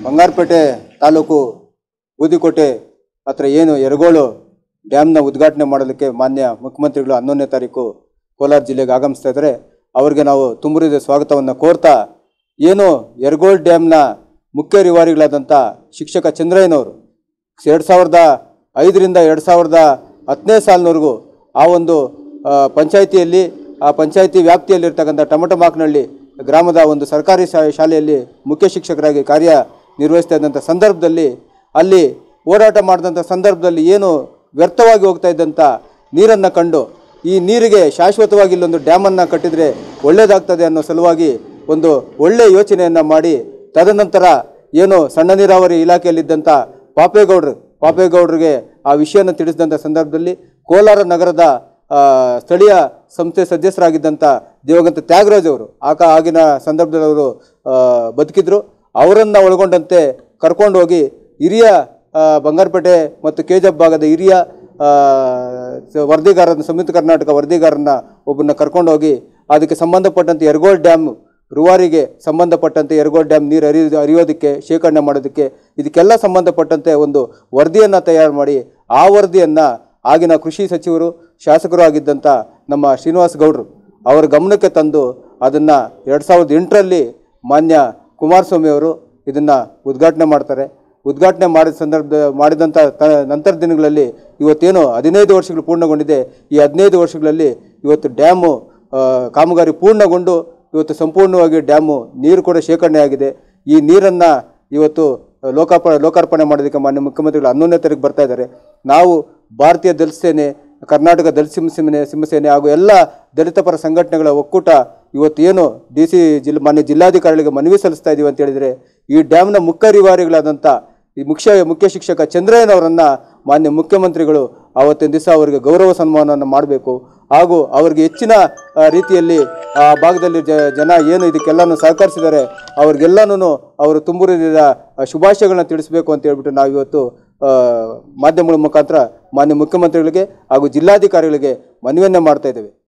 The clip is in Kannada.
ಬಂಗಾರಪೇಟೆ ತಾಲೂಕು ಬೂದಿಕೋಟೆ ಹತ್ರ ಏನು ಯರಗೋಳು ಡ್ಯಾಮ್ನ ಉದ್ಘಾಟನೆ ಮಾಡಲಿಕ್ಕೆ ಮಾನ್ಯ ಮುಖ್ಯಮಂತ್ರಿಗಳು 11ನೇ ತಾರೀಕು ಕೋಲಾರ ಜಿಲ್ಲೆಗೆ ಆಗಮಿಸ್ತಾ ಇದ್ದಾರೆ. ಅವರಿಗೆ ನಾವು ತುಂಬುರಿದ ಸ್ವಾಗತವನ್ನು ಕೋರ್ತಾ, ಏನು ಯರಗೋಳು ಡ್ಯಾಮ್ನ ಮುಖ್ಯ ರಿವಾರಿಗಳಾದಂಥ ಶಿಕ್ಷಕ ಚಂದ್ರಯ್ಯನವರು 2005ರಿಂದ 2010ನೇ ಸಾಲಿನವರೆಗೂ ಆ ಒಂದು ಪಂಚಾಯಿತಿಯಲ್ಲಿ, ಆ ಪಂಚಾಯಿತಿ ವ್ಯಾಪ್ತಿಯಲ್ಲಿರ್ತಕ್ಕಂಥ ಟಮಟಮಾಕನಹಳ್ಳಿ ಗ್ರಾಮದ ಒಂದು ಸರ್ಕಾರಿ ಶಾಲೆಯಲ್ಲಿ ಮುಖ್ಯ ಶಿಕ್ಷಕರಾಗಿ ಕಾರ್ಯನಿರ್ವಹಿಸ್ತಾ ಇದ್ದಂಥ ಸಂದರ್ಭದಲ್ಲಿ, ಅಲ್ಲಿ ಓಡಾಟ ಮಾಡಿದಂಥ ಸಂದರ್ಭದಲ್ಲಿ ಏನು ವ್ಯರ್ಥವಾಗಿ ಹೋಗ್ತಾ ಇದ್ದಂಥ ನೀರನ್ನು ಕಂಡು, ಈ ನೀರಿಗೆ ಶಾಶ್ವತವಾಗಿ ಇಲ್ಲೊಂದು ಡ್ಯಾಮನ್ನು ಕಟ್ಟಿದರೆ ಒಳ್ಳೆಯದಾಗ್ತದೆ ಅನ್ನೋ ಸಲುವಾಗಿ ಒಂದು ಒಳ್ಳೆಯ ಯೋಚನೆಯನ್ನು ಮಾಡಿ, ತದನಂತರ ಏನು ಸಣ್ಣ ನೀರಾವರಿ ಇಲಾಖೆಯಲ್ಲಿದ್ದಂಥ ಪಾಪೇಗೌಡರಿಗೆ ಆ ವಿಷಯವನ್ನು ತಿಳಿಸಿದಂಥ ಸಂದರ್ಭದಲ್ಲಿ ಕೋಲಾರ ನಗರದ ಸ್ಥಳೀಯ ಸಂಸ್ಥೆ ಸದಸ್ಯರಾಗಿದ್ದಂಥ ದಿವಂಗತ ತ್ಯಾಗರಾಜ್ ಅವರು ಆಗಿನ ಸಂದರ್ಭದಲ್ಲಿ ಅವರು ಬದುಕಿದ್ರು. ಅವರನ್ನು ಒಳಗೊಂಡಂತೆ ಕರ್ಕೊಂಡು ಹೋಗಿ ಹಿರಿಯ ಬಂಗಾರಪೇಟೆ ಮತ್ತು ಕೆಜಪ್ ಭಾಗದ ಹಿರಿಯ ವರದಿಗಾರನ, ಸಂಯುಕ್ತ ಕರ್ನಾಟಕ ವರದಿಗಾರನ ಒಬ್ಬನ್ನ ಕರ್ಕೊಂಡು ಹೋಗಿ ಅದಕ್ಕೆ ಸಂಬಂಧಪಟ್ಟಂತೆ ಯರಗೋಳು ಡ್ಯಾಮ್ ರೂವಾರಿಗೆ ಸಂಬಂಧಪಟ್ಟಂತೆ ಯರಗೋಳು ಡ್ಯಾಮ್ ನೀರು ಹರಿಯೋದಕ್ಕೆ, ಶೇಖರಣೆ ಮಾಡೋದಕ್ಕೆ, ಇದಕ್ಕೆಲ್ಲ ಸಂಬಂಧಪಟ್ಟಂತೆ ಒಂದು ವರದಿಯನ್ನು ತಯಾರು ಮಾಡಿ, ಆ ವರದಿಯನ್ನು ಆಗಿನ ಕೃಷಿ ಸಚಿವರು, ಶಾಸಕರು ಆಗಿದ್ದಂಥ ನಮ್ಮ ಶ್ರೀನಿವಾಸ್ ಗೌಡರು ಅವರ ಗಮನಕ್ಕೆ ತಂದು ಅದನ್ನು 2008ರಲ್ಲಿ ಮಾನ್ಯ ಕುಮಾರಸ್ವಾಮಿ ಅವರು ಇದನ್ನು ಉದ್ಘಾಟನೆ ಮಾಡ್ತಾರೆ. ಉದ್ಘಾಟನೆ ಮಾಡಿದಂಥ ನಂತರ ದಿನಗಳಲ್ಲಿ ಇವತ್ತೇನು 15 ವರ್ಷಗಳು ಪೂರ್ಣಗೊಂಡಿದೆ. ಈ 15 ವರ್ಷಗಳಲ್ಲಿ ಇವತ್ತು ಡ್ಯಾಮು ಕಾಮಗಾರಿ ಪೂರ್ಣಗೊಂಡು ಇವತ್ತು ಸಂಪೂರ್ಣವಾಗಿ ಡ್ಯಾಮು ನೀರು ಕೂಡ ಶೇಖರಣೆ ಆಗಿದೆ. ಈ ನೀರನ್ನು ಇವತ್ತು ಲೋಕಾರ್ಪಣೆ ಮಾಡೋದಕ್ಕೆ ಮಾನ್ಯ ಮುಖ್ಯಮಂತ್ರಿಗಳು 11ನೇ ತಾರೀಕು ಬರ್ತಾ ಇದ್ದಾರೆ. ನಾವು ಭಾರತೀಯ ದಲಿತ ಸೇನೆ, ಕರ್ನಾಟಕ ದಲಿತ ಸಿಂಹಸೇನೆ ಹಾಗೂ ಎಲ್ಲ ದಲಿತ ಪರ ಸಂಘಟನೆಗಳ ಒಕ್ಕೂಟ ಇವತ್ತೇನು ಮಾನ್ಯ ಜಿಲ್ಲಾಧಿಕಾರಿಗಳಿಗೆ ಮನವಿ ಸಲ್ಲಿಸ್ತಾ ಇದ್ದೀವಿ ಅಂತ ಹೇಳಿದರೆ, ಈ ಡ್ಯಾಮ್ನ ಮುಖ್ಯ ರಿವಾರಿಗಳಾದಂಥ ಈ ಮುಖ್ಯ ಶಿಕ್ಷಕ ಚಂದ್ರಯ್ಯನವರನ್ನು ಮಾನ್ಯ ಮುಖ್ಯಮಂತ್ರಿಗಳು ಆವತ್ತಿನ ದಿವಸ ಅವರಿಗೆ ಗೌರವ ಸನ್ಮಾನವನ್ನು ಮಾಡಬೇಕು. ಹಾಗೂ ಅವರಿಗೆ ಹೆಚ್ಚಿನ ರೀತಿಯಲ್ಲಿ ಆ ಭಾಗದಲ್ಲಿ ಜನ ಏನು ಇದಕ್ಕೆಲ್ಲನೂ ಸಹಕರಿಸಿದ್ದಾರೆ ಅವ್ರಿಗೆಲ್ಲನೂ ಅವರು ತುಂಬುರಿದ ಶುಭಾಶಯಗಳನ್ನ ತಿಳಿಸಬೇಕು ಅಂತ ಹೇಳ್ಬಿಟ್ಟು ನಾವಿವತ್ತು ಮಾಧ್ಯಮಗಳ ಮುಖಾಂತರ ಮಾನ್ಯ ಮುಖ್ಯಮಂತ್ರಿಗಳಿಗೆ ಹಾಗೂ ಜಿಲ್ಲಾಧಿಕಾರಿಗಳಿಗೆ ಮನವಿಯನ್ನು ಮಾಡ್ತಾ ಇದ್ದೇವೆ.